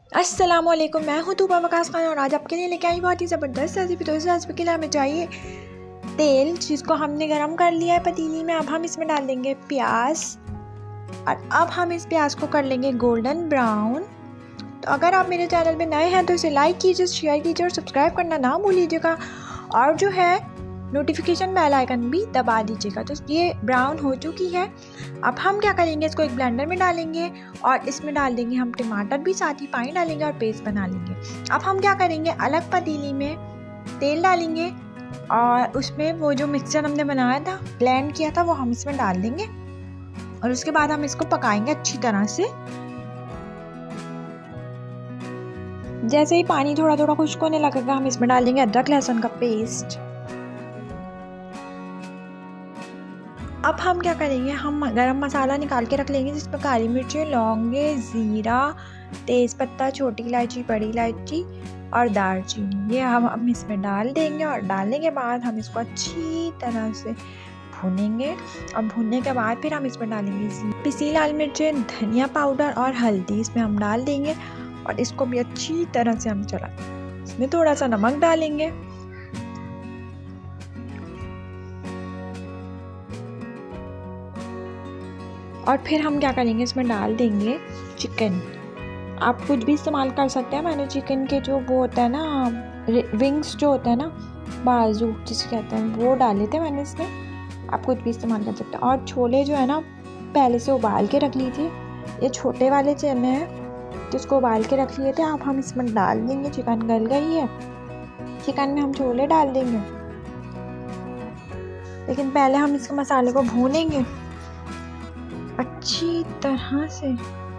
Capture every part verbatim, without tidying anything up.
अस्सलामुअलैकुम, मैं हूँ तूबा वकास खान और आज आपके लिए लेके आई बहुत ही ज़बरदस्त रेसिपी। तो इस रेसिपी के लिए हमें चाहिए तेल, जिसको हमने गरम कर लिया है पतीली में। अब हम इसमें डाल देंगे प्याज और अब हम इस प्याज को कर लेंगे गोल्डन ब्राउन। तो अगर आप मेरे चैनल पे नए हैं तो इसे लाइक कीजिए, शेयर कीजिए और सब्सक्राइब करना ना भूलिएगा और जो है नोटिफिकेशन बेल आइकन भी दबा दीजिएगा। तो ये ब्राउन हो चुकी है। अब हम क्या करेंगे, इसको एक ब्लेंडर में डालेंगे और इसमें डाल देंगे हम टमाटर भी, साथ ही पानी डालेंगे और पेस्ट बना लेंगे। अब हम क्या करेंगे, अलग पतीली में तेल डालेंगे और उसमें वो जो मिक्सचर हमने बनाया था, ब्लेंड किया था, वो हम इसमें डाल देंगे और उसके बाद हम इसको पकाएंगे अच्छी तरह से। जैसे ही पानी थोड़ा थोड़ा खुश्क होने लगेगा, हम इसमें डाल देंगे अदरक लहसुन का पेस्ट। अब हम क्या करेंगे, हम गरम मसाला निकाल के रख लेंगे, जिसमें काली मिर्चें, लौंगे, ज़ीरा, तेज़पत्ता, छोटी इलायची, बड़ी इलायची और दालचीनी, ये हम हम इसमें डाल देंगे और डालने के बाद हम इसको अच्छी तरह से भूनेंगे। और भूनने के बाद फिर हम इसमें डालेंगे पिसी लाल मिर्चें, धनिया पाउडर और हल्दी, इसमें हम डाल देंगे और इसको भी अच्छी तरह से हम चला। इसमें थोड़ा सा नमक डालेंगे और फिर हम क्या करेंगे, इसमें डाल देंगे चिकन। आप कुछ भी इस्तेमाल कर सकते हैं। मैंने चिकन के जो वो होता है ना, विंग्स जो होता है ना, बाजू जिसे कहते हैं, वो डाले थे मैंने इसमें। आप कुछ भी इस्तेमाल कर सकते हैं। और छोले जो है ना, पहले से उबाल के रख लीजिए। ये छोटे वाले चने हैं जिसको उबाल के रख लिए थे, आप हम इसमें डाल देंगे। चिकन गल गई है, चिकन में हम छोले डाल देंगे, लेकिन पहले हम इसके मसाले को भूनेंगे अच्छी तरह से।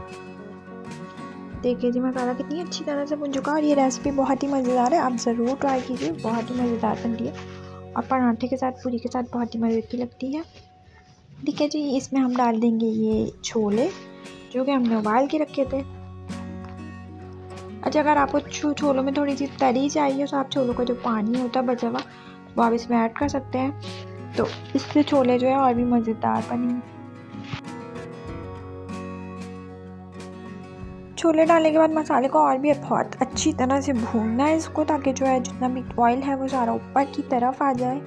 देखिए जी, मसाला कितनी अच्छी तरह से भुन चुका है और ये रेसिपी बहुत ही मज़ेदार है। आप ज़रूर ट्राई कीजिए, बहुत ही मज़ेदार बनती है और पराठे के साथ, पूरी के साथ बहुत ही मज़े की लगती है। ठीक है जी, इसमें हम डाल देंगे ये छोले जो कि हमने उबाल के रखे थे। अच्छा, अगर आपको छो, छोलों में थोड़ी सी तरी चाहिए तो आप छोलों का जो पानी होता है बचा हुआ, वो आप इसमें ऐड कर सकते हैं। तो इससे छोले जो है और भी मज़ेदार बनेंगे। छोले डालने के बाद मसाले को और भी बहुत अच्छी तरह से भूनना है इसको, ताकि जो है जितना भी ऑयल है वो सारा ऊपर की तरफ आ जाए।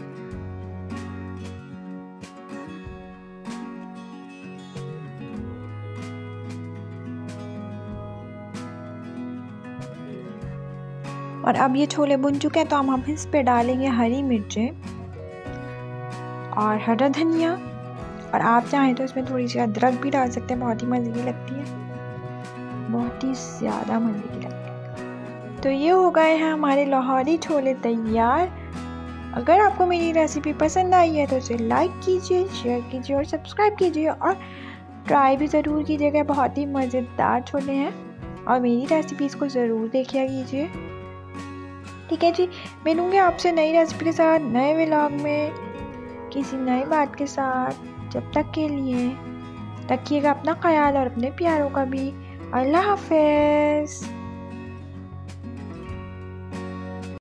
और अब ये छोले भुन चुके हैं तो हम हम इस पे डालेंगे हरी मिर्चें और हरा धनिया, और आप चाहें तो इसमें थोड़ी सी अदरक भी डाल सकते हैं। बहुत ही मज़े की लगती है, बहुत ही ज़्यादा मज़े की लगती है। तो ये हो गए हैं हमारे लाहौरी छोले तैयार। अगर आपको मेरी रेसिपी पसंद आई है तो इसे लाइक कीजिए, शेयर कीजिए और सब्सक्राइब कीजिए और ट्राई भी ज़रूर कीजिएगा। बहुत ही मज़ेदार छोले हैं और मेरी रेसिपीज़ को ज़रूर देखिए कीजिए। ठीक है जी, मिलूँगी आपसे नई रेसिपी के साथ, नए व्लॉग में, किसी नई बात के साथ। जब तक के लिए रखिएगा अपना ख्याल और अपने प्यारों का भी। अल्लाह हाफ़िज़।